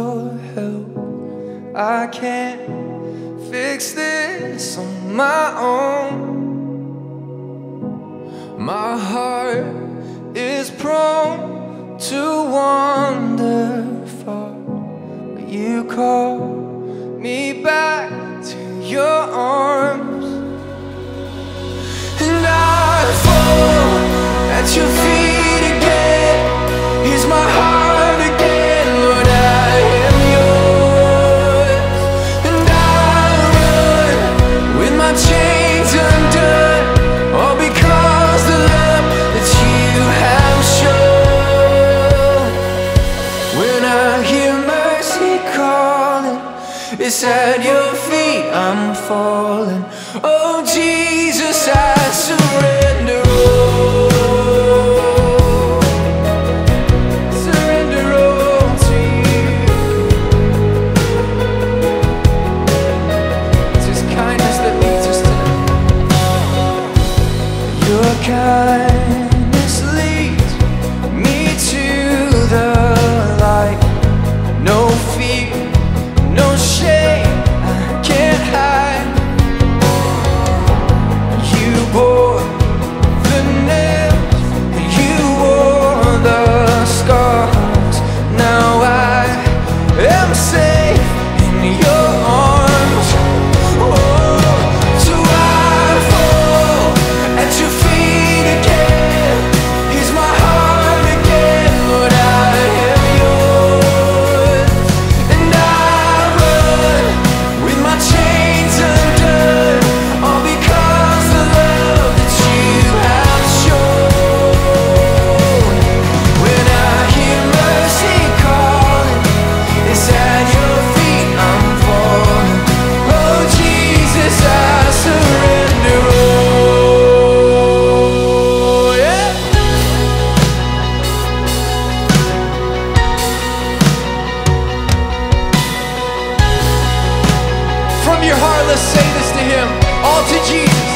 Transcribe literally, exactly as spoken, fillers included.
your help. I can't fix this on my own. My heart is prone to wander far, but you call me back to your arms. And I fall at your feet again. Here's my heart again, Lord, I am yours. And I run with my chains undone, all because the love that you have shown. When I hear mercy calling, it's at your feet I'm falling. Oh Jesus, I surrender all. Surrender all to you. It's His kindness that leads us tonight. Your kindness leads me to the light. No fear, no shame, I can't hide. You bore the nails and you wore the scars. Now I am safe in your arms. Oh, so I fall at your feet again. Here's my heart again, Lord, I am yours. And I run with my chains undone, all because the love that you have shown. When I hear mercy calling, it's at your feet I'm falling. Oh Jesus, I surrender all. Yeah. From your heart, let's say this to Him. All to Jesus.